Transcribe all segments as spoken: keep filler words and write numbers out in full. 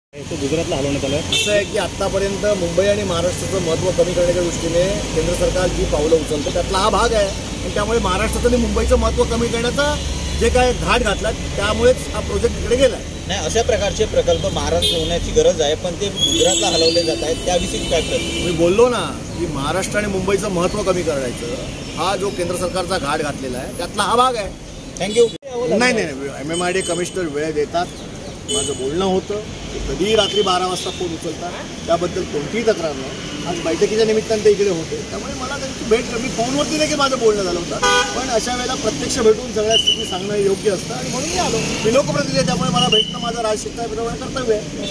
तो गुजरातला हलवण्यात आलं. असं आहे की आतापर्यंत मुंबई आणि महाराष्ट्राचं महत्त्व कमी करण्याच्या दृष्टीने केंद्र सरकार जी पावलं उचलतं त्यातला हा भाग आहे. आणि त्यामुळे महाराष्ट्राचं आणि मुंबईचं महत्त्व कमी करण्याचा जे काय घाट घातला त्यामुळेच हा प्रोजेक्ट इकडे गेला आहे. नाही, अशा प्रकारचे प्रकल्प महाराष्ट्र होण्याची गरज आहे, पण ते गुजरातला हलवले जात आहेत. त्याविषयी काय प्रश्न? मी बोललो ना की महाराष्ट्र आणि मुंबईचं महत्त्व कमी करायचं हा जो केंद्र सरकारचा घाट घातलेला आहे त्यातला हा भाग आहे. थँक्यू. नाही नाही M M I D commissioner वेळ देतात. माझं बोलणं होतं की कधीही रात्री बारा वाजता फोन उचलतात, त्याबद्दल कोणतीही तक्रार नाही. आज बैठकीच्या निमित्तानं ते इकडे होते, त्यामुळे मला त्यांची भेट मी फोनवरती नाही की माझं बोलणं झालं होतं, पण अशा वेळेला प्रत्यक्ष भेटून सगळ्या स्थिती सांगणं योग्य असतं आणि म्हणून मी आलो. मी लोकप्रतिनिधी आहे, त्यामुळे मला भेटणं माझं राजशिष्टाप्रमाणे कर्तव्य आहे.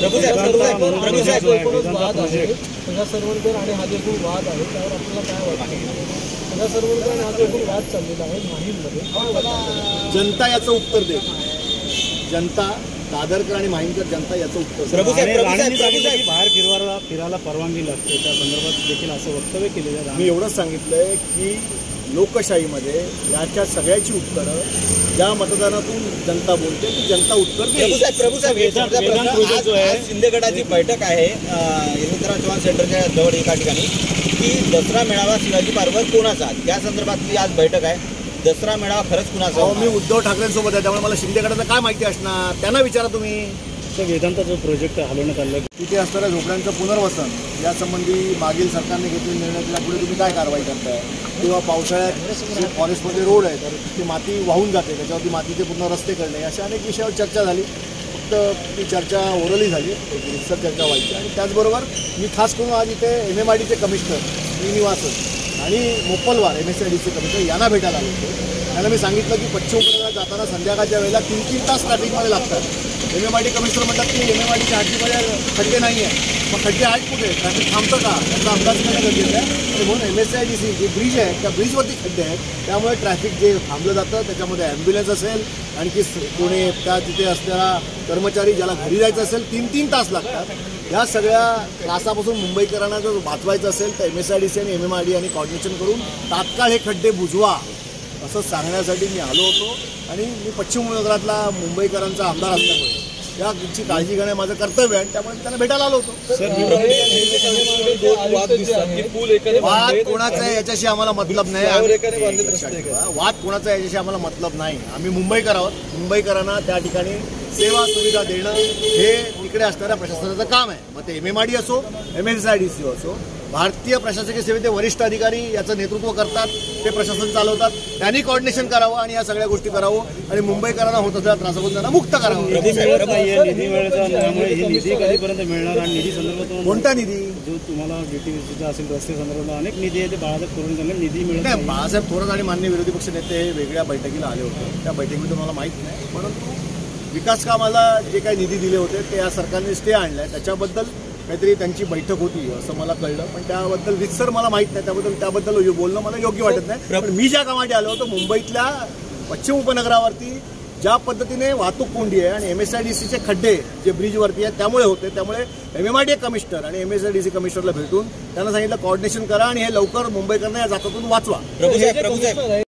सगळ्या सर्वांवर आणि हा जो खूप वाद आहे त्यावर आपल्याला काय वाटतं? सगळ्या सर्वांवर आणि हा जो खूप वाद चाललेला आहे माहीममध्ये, जनता याचं उत्तर दे. जनता दादरकर आणि माहीमकर जनता याचं उत्तर. बाहेर फिरवायला फिरायला परवानगी लागते, त्या संदर्भात देखील असं वक्तव्य केलेलं आहे. मी एवढंच सांगितलंय की लोकशाहीमध्ये याच्या सगळ्याची उत्तरं ज्या मतदानातून जनता बोलते ती जनता उत्तर देईल. प्रभू साहेब, शिंदे गटाची बैठक आहे यशवंतराव चव्हाण सेंटरच्या जवळ एका ठिकाणी की दसरा मेळावा शिवाजी पार्कवर कोणाचा, त्या संदर्भातली आज बैठक आहे. दसरा मेळावा खरंच कुणाचा? मी उद्धव ठाकरेंसोबत आहे, त्यामुळे मला शिंदे गटाचं काय माहिती असणार त्यांना विचारा तुम्ही. तर वेदांता जो प्रोजेक्ट हलवण्यात आला तिथे असणाऱ्या झोपड्यांचं पुनर्वसन यासंबंधी मागील सरकारने घेतलेल्या निर्णयाच्या पुढे तुम्ही काय कारवाई करताय? किंवा पावसाळ्यात जे फॉरेस्टमध्ये रोड आहे तर ती माती वाहून जाते, त्याच्यावरती मातीचे पूर्ण रस्ते करणे, अशा अनेक विषयावर चर्चा झाली. फक्त ती चर्चा ओरली झाली, एक रितसर चर्चा व्हायची. आणि त्याचबरोबर मी खास करून आज इथे एम एम आय डीचे कमिशनर श्रीनिवासन आणि मोपलवार एम एस आय डीचे कमिशनर यांना भेटायला आलो होतो. त्यांना मी सांगितलं की पश्चिम उपनगरात जाताना संध्याकाळच्या वेळेला तीन तीन तास ट्रॅफिकमध्ये लागतात. M M I D commissioner म्हणतात की एम एम आय डीच्या हद्दीमध्ये खड्डे नाही आहे. मग खड्डे आहेत कुठे? ट्रॅफिक थांबतं का? त्याचा अंदाज करणं गरजेचं आहे. आणि म्हणून M S I D C जे ब्रिज आहे त्या ब्रिजवरती खड्डे आहेत, त्यामुळे ट्रॅफिक जे थांबलं जातं त्याच्यामध्ये ॲम्ब्युलन्स असेल, आणखी कोणी त्या तिथे असणारा कर्मचारी ज्याला घरी जायचं असेल तीन तीन तास लागतात. या सगळ्या त्रासापासून मुंबईकरांना जर वाचवायचं असेल तर M S I D C आणि एम एम आय डी यांनी कॉर्डिनेशन करून तात्काळ हे खड्डे बुजवा असं सांगण्यासाठी मी आलो होतो. आणि मी पश्चिम उपनगरातला मुंबईकरांचा आमदार असल्यामुळे याची काळजी घेणं माझं कर्तव्य आहे, त्यामुळे मी त्यांना भेटायला आलो होतो. वाद कोणाचा आहे याच्याशी आम्हाला मतलब नाही. वाद कोणाचा आहे याच्याशी आम्हाला मतलब नाही. आम्ही मुंबईकर आहोत. मुंबईकरांना त्या ठिकाणी सेवा सुविधा देणं हे तिकडे असणाऱ्या प्रशासनाचं काम आहे. मग ते एम एम आय डी असो, M S I D C असो, भारतीय प्रशासकीय सेवेचे वरिष्ठ अधिकारी याचं नेतृत्व करतात, ते प्रशासन चालवतात. त्यांनी कॉर्डिनेशन करावं आणि या सगळ्या गोष्टी करावं आणि मुंबईकरांना होत असलेल्या त्रासापासून त्यांना मुक्त करावं. निधी मिळण्यामुळे ही निधी कधीपर्यंत मिळणार आणि निधी संदर्भात कोणता निधी? जो तुम्हाला बीटीसीचा असेल, रस्ते संदर्भात अनेक निधी आहे ते बाळासाहेब थोरात निधी मिळत नाही. बाळासाहेब थोरात आणि मान्य विरोधी पक्ष नेते हे वेगळ्या बैठकीला आले होते. त्या बैठकीमध्ये मला माहीत नाही, परंतु विकास कामाला जे काही निधी दिले होते ते या सरकारने स्टे आणलाय, त्याच्याबद्दल काहीतरी त्यांची बैठक होती असं मला कळलं. पण त्याबद्दल विस्तर मला माहीत नाही, त्याबद्दल त्याबद्दल बोलणं मला योग्य वाटत नाही. पण मी ज्या कामासाठी आलो होतो मुंबईतल्या पश्चिम उपनगरावरती ज्या पद्धतीने वाहतूक कोंडी आहे आणि एम एस आय डी सीचे खड्डे जे ब्रिजवरती आहेत त्यामुळे होते, त्यामुळे M M I D commissioner आणि M S I D C कमिशनरला भेटून त्यांना सांगितलं कॉर्डिनेशन करा आणि हे लवकर मुंबईकरांना या जातातून वाचवा.